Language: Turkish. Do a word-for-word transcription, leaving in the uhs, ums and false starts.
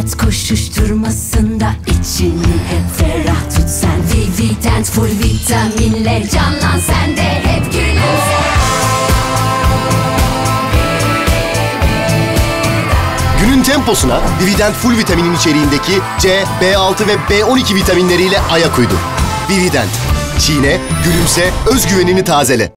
Hayat koşuşturmasında içini hep ferah tut sen. Vivident full vitaminle canlan sen de hep gülümse. Günün temposuna Vivident Full Vitamin'in içeriğindeki C, B altı ve B on iki vitaminleriyle ayak uydur. Vivident. Çiğne, gülümse, özgüvenini tazele.